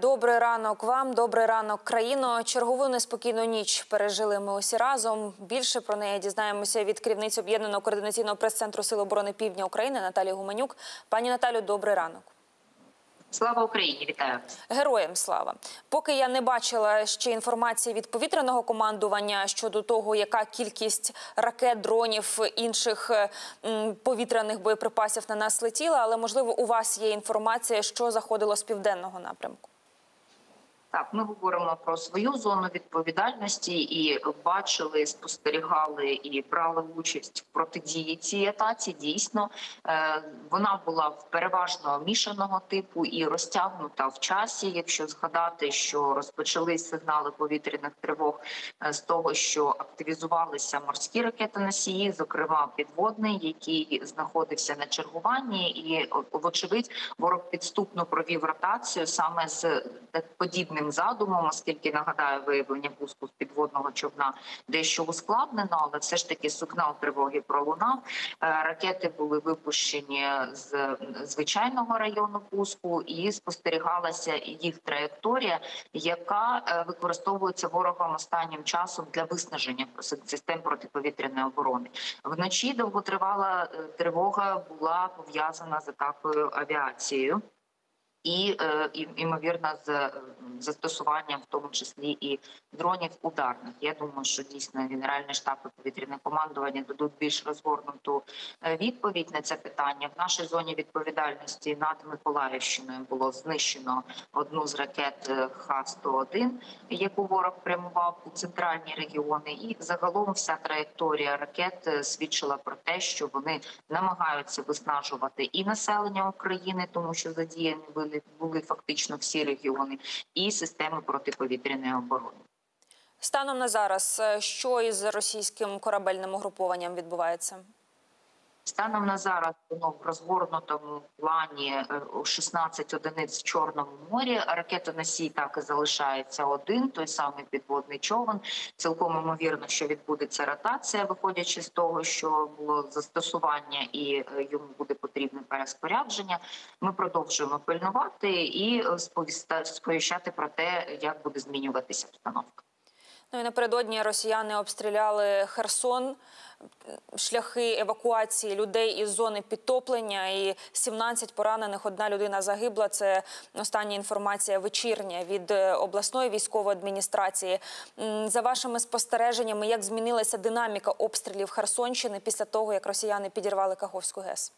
Добрий ранок вам, добрий ранок, країно. Чергову неспокійну ніч пережили ми усі разом. Більше про неї дізнаємося від керівниці Об'єднаного координаційного прес-центру Сил оборони Півдня України Наталії Гуменюк. Пані Наталю, добрий ранок. Слава Україні! Вітаю! Героям слава! Поки я не бачила ще інформації від повітряного командування щодо того, яка кількість ракет, дронів, інших повітряних боєприпасів на нас летіла, але, можливо, у вас є інформація, що заходило з південного напрямку? Так, ми говоримо про свою зону відповідальності і бачили, спостерігали і брали участь в протидії цій атаці. Дійсно, вона була переважно мішаного типу і розтягнута в часі. Якщо згадати, що розпочались сигнали повітряних тривог з того, що активізувалися морські ракети-носії, зокрема підводний, який знаходився на чергуванні, і, вочевидь, ворог підступно провів ротацію саме з подібним задумом, оскільки, нагадаю, виявлення пуску з підводного човна дещо ускладнено, але все ж таки сигнал тривоги пролунав. Ракети були випущені з звичайного району пуску і спостерігалася їх траєкторія, яка використовується ворогом останнім часом для виснаження систем протиповітряної оборони. Вночі довготривала тривога була пов'язана з атакою авіацією. І, ймовірно, з застосуванням, в тому числі, і дронів ударних. Я думаю, що дійсно Генеральний штаб і повітряне командування дадуть більш розгорнуту відповідь на це питання. В нашій зоні відповідальності над Миколаївщиною було знищено одну з ракет Х-101, яку ворог прямував у центральні регіони. І загалом вся траєкторія ракет свідчила про те, що вони намагаються виснажувати і населення України, тому що задіяні були фактично всі регіони, і системи протиповітряної оборони. Станом на зараз, що із російським корабельним угрупованням відбувається? Станом на зараз воно в розгорнутому плані 16 одиниць в Чорному морі. Ракетоносій так і залишається один, той самий підводний човен. Цілком ймовірно, що відбудеться ротація, виходячи з того, що було застосування і йому буде потрібне переспорядження. Ми продовжуємо пильнувати і сповіщати про те, як буде змінюватися обстановка. Ну і напередодні росіяни обстріляли Херсон, шляхи евакуації людей із зони підтоплення, і 17 поранених, одна людина загибла. Це остання інформація вечірня від обласної військової адміністрації. За вашими спостереженнями, як змінилася динаміка обстрілів Херсонщини після того, як росіяни підірвали Каховську ГЕС?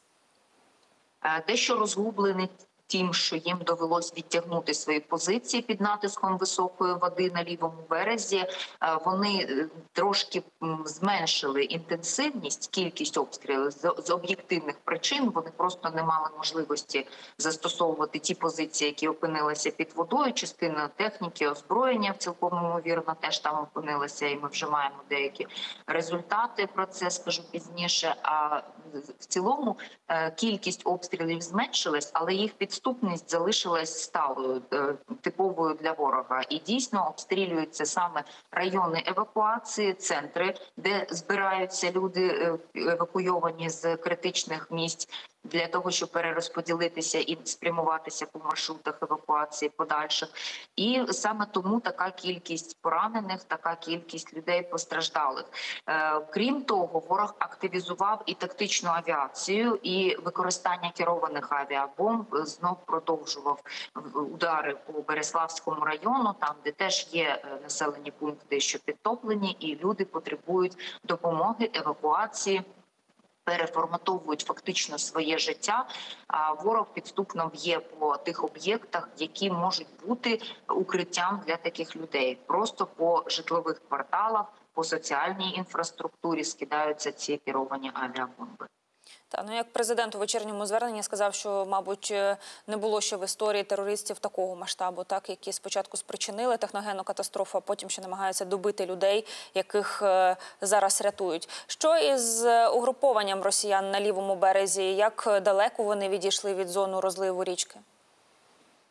Дещо розгублені тим, що їм довелось відтягнути свої позиції під натиском високої води на лівому березі. Вони трошки зменшили інтенсивність, кількість обстрілів з об'єктивних причин. Вони просто не мали можливості застосовувати ті позиції, які опинилися під водою. Частина техніки, озброєння цілком ймовірно теж там опинилася, і ми вже маємо деякі результати. Про це скажу пізніше. А в цілому кількість обстрілів зменшилась, але їх підступність залишилась сталою, типовою для ворога. І дійсно обстрілюються саме райони евакуації, центри, де збираються люди, евакуйовані з критичних місць, для того, щоб перерозподілитися і спрямуватися по маршрутах евакуації подальших. І саме тому така кількість поранених, така кількість людей постраждалих. Крім того, ворог активізував і тактичну авіацію, і використання керованих авіабомб знов продовжував удари по Береславському району, там, де теж є населені пункти, що підтоплені, і люди потребують допомоги, евакуації, переформатовують фактично своє життя, а ворог підступно б'є по тих об'єктах, які можуть бути укриттям для таких людей. Просто по житлових кварталах, по соціальній інфраструктурі скидаються ці керовані авіабомби. Ну, як президент у вечірньому зверненні сказав, що, мабуть, не було ще в історії терористів такого масштабу, так, які спочатку спричинили техногенну катастрофу, а потім ще намагаються добити людей, яких зараз рятують. Що із угрупованням росіян на лівому березі? Як далеко вони відійшли від зони розливу річки?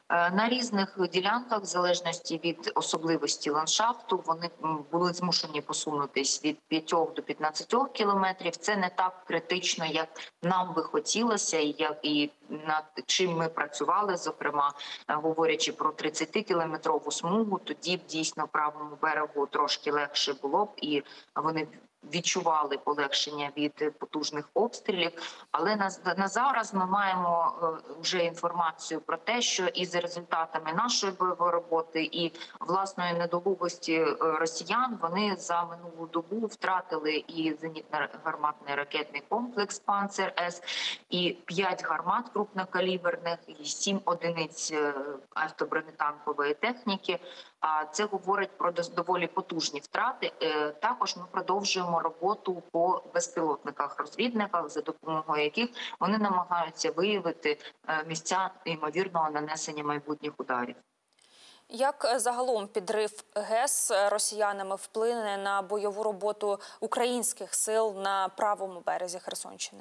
На різних ділянках, в залежності від особливості ландшафту, вони були змушені посунутись від 5 до 15 кілометрів. Це не так критично, як нам би хотілося, і над чим ми працювали, зокрема, говорячи про 30-кілометрову смугу, тоді б дійсно правому берегу трошки легше було б, і вони відчували полегшення від потужних обстрілів. Але на зараз ми маємо вже інформацію про те, що і за результатами нашої бойової роботи, і власної недолугості росіян, вони за минулу добу втратили і зенітно-гарматний ракетний комплекс «Панцер-С», і 5 гармат крупнокаліберних, і 7 одиниць автобронетанкової техніки. А це говорить про доволі потужні втрати. Також ми продовжуємо роботу по безпілотниках-розвідниках, за допомогою яких вони намагаються виявити місця ймовірного нанесення майбутніх ударів. Як загалом підрив ГЕС росіянами вплине на бойову роботу українських сил на правому березі Херсонщини?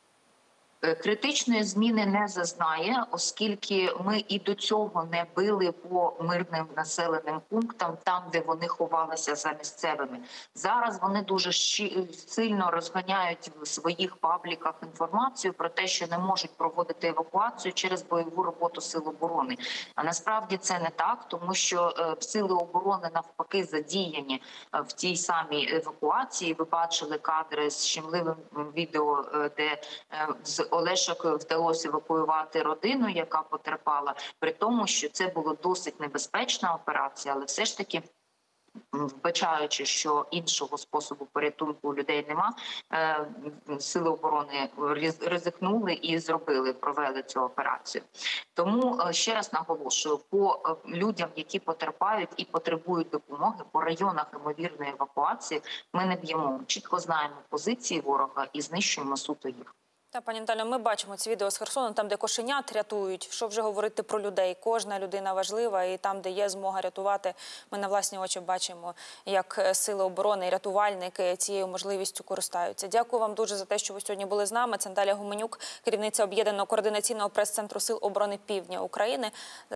Критичної зміни не зазнає, оскільки ми і до цього не били по мирним населеним пунктам, там, де вони ховалися за місцевими. Зараз вони дуже сильно розганяють в своїх пабліках інформацію про те, що не можуть проводити евакуацію через бойову роботу Сил оборони. А насправді це не так, тому що Сили оборони навпаки задіяні в тій самій евакуації. Ви бачили кадри з щемливим відео, де з Олешок вдалося евакуювати родину, яка потерпала, при тому, що це була досить небезпечна операція, але все ж таки, вбачаючи, що іншого способу порятунку у людей нема, Сили оборони ризикнули і провели цю операцію. Тому ще раз наголошую, по людям, які потерпають і потребують допомоги, по районах ймовірної евакуації ми не б'ємо. Ми чітко знаємо позиції ворога і знищуємо суто їх. Пані Наталю, ми бачимо ці відео з Херсону, там, де кошенят рятують. Що вже говорити про людей? Кожна людина важлива, і там, де є змога рятувати, ми на власні очі бачимо, як Сили оборони і рятувальники цією можливістю користаються. Дякую вам дуже за те, що ви сьогодні були з нами. Це Наталія Гуменюк, керівниця Об'єднаного координаційного прес-центру Сил оборони Півдня України.